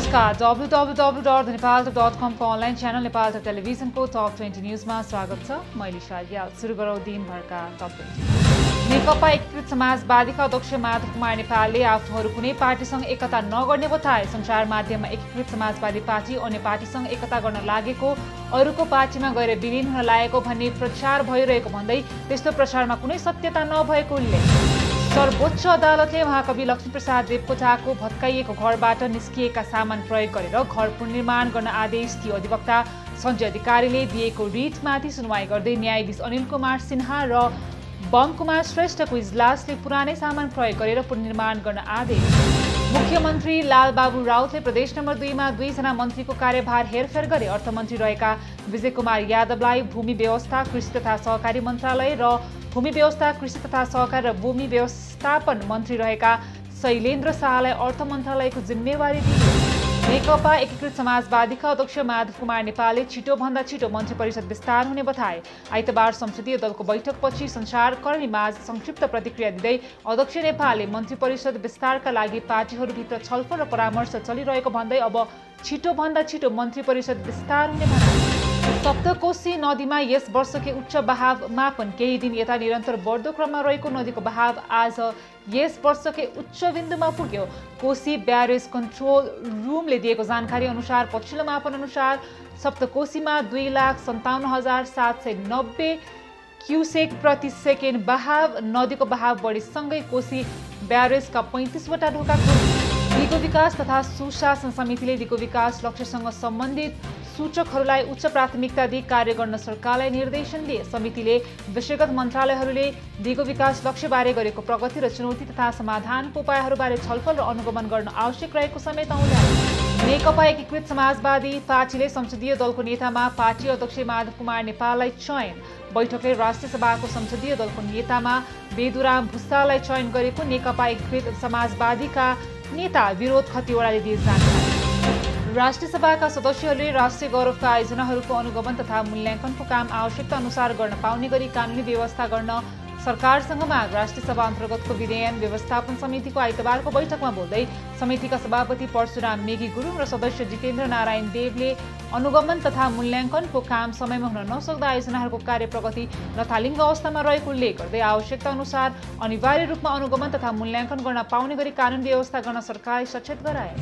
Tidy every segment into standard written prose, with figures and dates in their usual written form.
नमस्कार, www.nepal.com को online channel Nepal टेलिभिजनको टप 20 न्युजमा स्वागत छ। म इलिसा ग्याल। सुरु गरौँ दिनभरका टप 20। नेकपा एकीकृत समाजवादीका अध्यक्ष माधव कुमार नेपालले आफूहरू कुनै पार्टीसँग एकता नगर्ने बताए। सञ्चार माध्यममा एकीकृत समाजवादी पार्टी अन्य पार्टीसँग एकता गर्न लागेको, अरूको पार्टीमा गएर विलिन हुन लागेको भन्ने प्रचार भइरहेको भन्दै त्यस्तो प्रचारमा कुनै सत्यता नभएको उल्लेख। सर्वोच्च अदालतले महाकवि लक्ष्मीप्रसाद देवकोटाको भत्काइएको घरबाट निस्किएका सामान प्रयोग गरेर घर पुनर्निर्माण गर्न आदेश दियो। अधिवक्ता सञ्जय अधिकारीले दिएको रिटमाथि सुनवाई गर्दै न्यायाधीश अनिल कुमार सिन्हा र बम कुमार श्रेष्ठको इजलासले पुरानै सामान प्रयोग गरेर पुनर्निर्माण गर्न आदेश। मुख्यमन्त्री लालबाबु राउतले प्रदेश नम्बर 2 मा 2 जना मन्त्रीको कार्यभार हेरफेर गरे। अर्थमन्त्री रहेका विजय कुमार यादवलाई भूमि व्यवस्था, कृषि तथा सहकारी मन्त्रालय र भूमि व्यवस्था, कृषि तथा सहकारी र भूमि व्यवस्थापन मन्त्री रहेका शैलेन्द्र शाहलाई अर्थ मन्त्रालयको जिम्मेवारी दिइयो। नेकपा एकीकृत समाजवादीका अध्यक्ष माधव कुमार नेपालले छिटोभन्दा छिटो मन्त्री परिषद विस्तार हुने बताए। आइतबार संसदीय दलको बैठकपछि सञ्चारकर्मीमाझ संक्षिप्त प्रतिक्रिया दिँदै अध्यक्ष नेपालले मन्त्री परिषद विस्तारका लागि पार्टीहरूभित्र छलफल र परामर्श चलिरहेको भन्दै अब छिटोभन्दा छिटो मन्त्री परिषद विस्तार हुने बताए। सप्तकोशी नदीमा यस वर्षकै उच्च बहाव मापन। केही दिन यता निरन्तर बढ्दो क्रममा रहेको नदीको बहाव आज यस वर्षकै उच्च बिन्दुमा पुग्यो। कोशी ब्यारेज कन्ट्रोल रुमले दिएको जानकारी अनुसार पछिल्लो मापन अनुसार सप्तकोशीमा 2,57,790 क्युसेक प्रति सेकेन्ड बहाव। नदीको बहाव बढीसँगै कोशी ब्यारेजका 35 वटा ढोका खोले। दिगो विकास तथा सुशासन समितिले दिगो विकास लक्ष्यसँग सम्बन्धित सूचकहरूलाई उच्च प्राथमिकता दिई कार्य गर्न सरकारलाई निर्देशन दिए। समितिले विषयगत मन्त्रालयहरूले दिगो विकास लक्ष्यबारे गरेको प्रगति र चुनौती तथा समाधानको उपायहरूबारे छलफल र अनुगमन गर्न आवश्यक रहेको समेत औल्याए। नेकपा एकीकृत समाजवादी पार्टीले संसदीय दलको नेतामा पार्टी अध्यक्ष माधव कुमार नेपाललाई चयन। बैठकले राष्ट्रिय सभाको संसदीय दलको नेतामा बेदुराम भुसाललाई चयन गरेको नेकपा एकीकृत समाजवादीका नेता विरोध खतिवड़ाले दिए जानकारी। राष्ट्रिय सभाका सदस्यहरूले राष्ट्रिय गौरवका आयोजनाहरूको अनुगमन तथा मूल्याङ्कनको काम आवश्यकता अनुसार गर्न पाउने गरी कानुनी व्यवस्था गर्न सरकारसँग माग। राष्ट्रिय सभा अन्तर्गतको विधेयन व्यवस्थापन समितिको आइतबारको बैठकमा बोल्दै समितिका सभापति परशुराम मेघी गुरुङ र सदस्य जितेन्द्र नारायण देवले अनुगमन तथा मूल्याङ्कनको काम समयमा हुन नसक्दा आयोजनाहरूको कार्य प्रगति लथालिङ्ग अवस्थामा रहेको उल्लेख गर्दै आवश्यकता अनुसार अनिवार्य रूपमा अनुगमन तथा मूल्याङ्कन गर्न पाउने गरी कानुन व्यवस्था गर्न सरकारलाई सचेत गराए।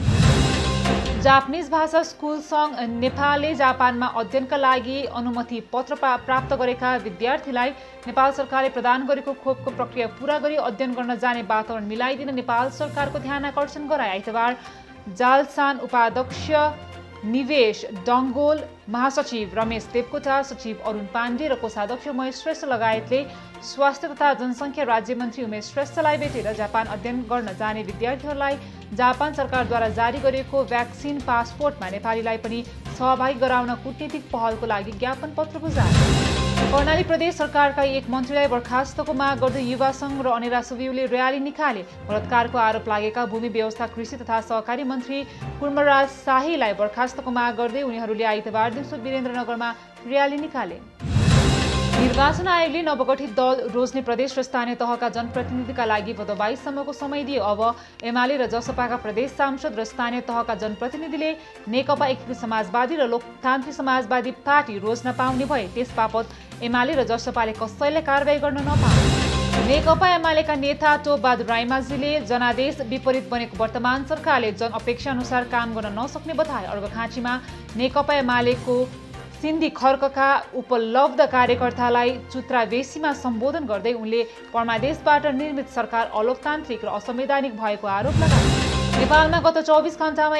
जापानिज भाषा स्कुल सङ्घ नेपालले जापानमा अध्ययनका लागि अनुमति पत्र प्राप्त गरेका विद्यार्थीलाई नेपाल सरकारले प्रदान गरेको खोपको प्रक्रिया पूरा गरी अध्ययन गर्न जाने वातावरण मिलाइदिन नेपाल सरकारको ध्यान आकर्षण गराए। आइतबार जालसान उपाध्यक्ष निवेश डङ्गोल, महासचिव रमेश देवकोटा, सचिव अरुण पाण्डे र कोषाध्यक्ष महेश श्रेष्ठ लगायतले स्वास्थ्य तथा जनसङ्ख्या राज्यमन्त्री उमेश श्रेष्ठलाई भेटेर जापान अध्ययन गर्न जाने विद्यार्थीहरूलाई जापान सरकारद्वारा जारी गरेको भ्याक्सिन पासपोर्टमा नेपालीलाई पनि सहभागी गराउन कूटनीतिक पहलको लागि ज्ञापन पत्र बुझाए। कर्णाली प्रदेश सरकारका एक मन्त्रीलाई बर्खास्तको माग गर्दै युवा सङ्घ र अनेरा सुब्युले र्याली निकाले। बलात्कारको आरोप लागेका भूमि व्यवस्था, कृषि तथा सहकारी मन्त्री कुर्मराज शाहीलाई बर्खास्तको माग गर्दै उनीहरूले आइतबार दिउँसो वीरेन्द्रनगरमा र्याली निकाले। निर्वाचन आयोगले नवगठित दल रोज्ने प्रदेश र स्थानीय तहका जनप्रतिनिधिका लागि भदौ 22 सम्मको समय दियो। अब एमाले र जसपाका प्रदेश सांसद र स्थानीय तहका जनप्रतिनिधिले नेकपा एकीकृत समाजवादी र लोकतान्त्रिक समाजवादी पार्टी रोज्न पाउने भए। त्यसबापत एमाले र जसपाले कसैलाई कारबाही गर्न नपाए। नेकपा एमालेका नेता टोपबहादुर रायमाझीले जनादेश विपरीत बनेको वर्तमान सरकारले जन अपेक्षा अनुसार काम गर्न नसक्ने बताए। अर्घखाँचीमा नेकपा एमालेको सिन्धी खर्कका उपलब्ध कार्यकर्तालाई चुत्रावेशीमा सम्बोधन गर्दै उनले परमादेशबाट निर्मित सरकार अलोकतान्त्रिक र असंवैधानिक भएको आरोप लगाए। नेपालमा गत 24 घण्टामा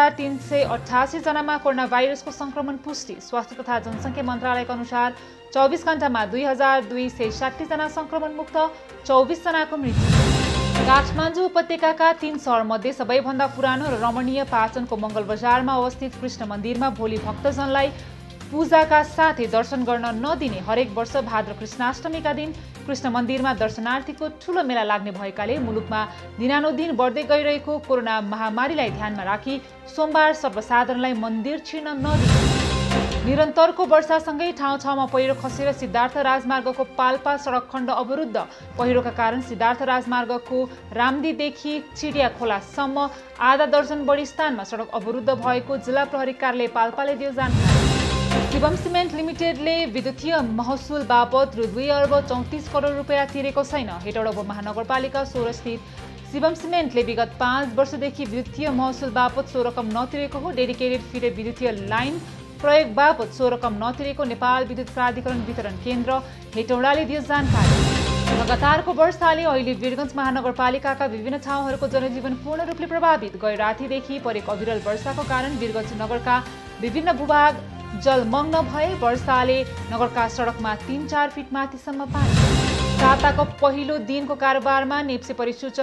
1388 जनामा कोरोना भाइरसको संक्रमण पुष्टि। स्वास्थ्य तथा जनसङ्ख्या मन्त्रालयका अनुसार 24 घण्टामा 2260 जना संक्रमण मुक्त, 24 जनाको मृत्यु। काठमाडौँ उपत्यकाका 3 सहरमध्ये सबैभन्दा पुरानो र रमणीय पाटनको मङ्गल बजारमा अवस्थित कृष्ण मन्दिरमा भोलि भक्तजनलाई पूजाका साथै दर्शन गर्न नदिने। हरेक वर्ष भाद्र कृष्णाष्टमीका दिन कृष्ण मन्दिरमा दर्शनार्थीको ठूलो मेला लाग्ने भएकाले मुलुकमा दिनानुदिन बढ्दै गइरहेको कोरोना महामारीलाई ध्यानमा राखी सोमबार सर्वसाधारणलाई मन्दिर छिर्न नदिने। निरन्तरको वर्षासँगै ठाउँ ठाउँमा पहिरो खसेर सिद्धार्थ राजमार्गको पाल्पा सडक खण्ड अवरुद्ध। पहिरोका कारण सिद्धार्थ राजमार्गको रामदीदेखि चिडिया खोलासम्म आधा दर्जन बढी स्थानमा सडक अवरुद्ध भएको जिल्ला प्रहरी कार्यालय पाल्पाले दियो जानकारी। शिवम सिमेन्ट लिमिटेडले विद्युतीय महसुल बापत रु 2 अर्ब 34 करोड रुपियाँ तिरेको छैन। हेटौडा उपमहानगरपालिका 16 स्थित शिवम सिमेन्टले विगत 5 वर्षदेखि विद्युतीय महसुल बापत सो रकम नतिरेको हो। डेडिकेटेड फिडर विद्युतीय लाइन प्रयोग बापत सो रकम नतिरेको नेपाल विद्युत प्राधिकरण वितरण केन्द्र हेटौडाले दियो जानकारी। लगातारको वर्षाले अहिले वीरगञ्ज महानगरपालिकाका विभिन्न ठाउँहरूको जनजीवन पूर्ण रूपले प्रभावित। गै रातिदेखि परेको अविरल वर्षाको कारण वीरगञ्ज नगरका विभिन्न भूभाग जलमग्न भए। वर्षाले नगरका सडकमा 3-4 फिट माथिसम्म पानी। साताको पहिलो दिनको कारोबारमा नेप्से परिसूचक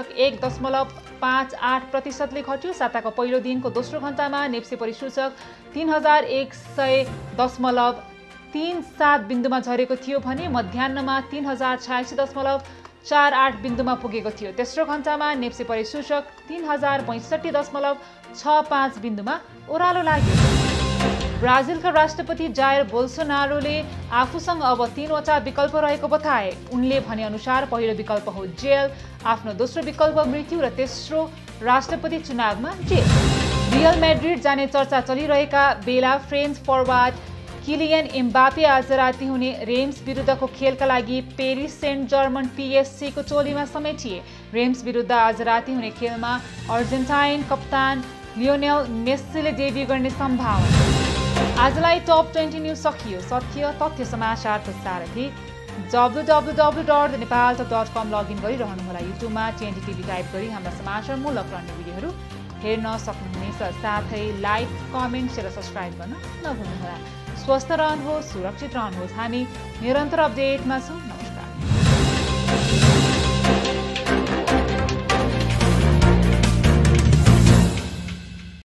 1.58% घट्यो। साताको पहिलो दिनको दोस्रो घण्टामा नेप्से परिसूचक 3001.37 बिन्दुमा झरेको थियो भने मध्याह्नमा 3086.48 बिन्दुमा पुगेको थियो। तेस्रो घण्टामा नेप्से परिसूचक 3065.65 बिन्दुमा ओह्रालो लाग्यो। ब्राजिलका राष्ट्रपति जायर बोल्सोनारोले आफूसँग अब 3वटा विकल्प रहेको बताए। उनले भनेअनुसार पहिलो विकल्प हो जेल, आफ्नो दोस्रो विकल्प मृत्यु र तेस्रो राष्ट्रपति चुनावमा जेल। रियल मैड्रिड जाने चर्चा चलिरहेका बेला फ्रेन्च फरवार्ड किलियन एम्बापे आज राति हुने रेम्स विरुद्धको खेलका लागि पेरिस सेन्ट जर्मन PSG को टोलीमा समेटिए। रेम्स विरुद्ध आज राति हुने खेलमा अर्जेन्टाइन कप्तान लियोनेल मेस्सीले डेब्यू गर्ने सम्भावना। आजलाई टप 20 न्युज सकियो। सत्य तथ्य समाचारको सारथी www.nepaltop.com लगइन गरिरहनुहोला। युट्युबमा TNT TV टाइप गरी हाम्रा समाचारमूलक रहने भिडियोहरू हेर्न सक्नुहुनेछ। साथै लाइक, कमेन्ट, शेयर र सब्स्क्राइब गर्न नभुल्नुहोला। स्वस्थ रहनुहोस्, सुरक्षित रहनुहोस्। हामी निरन्तर अपडेटमा छौँ। नमस्कार।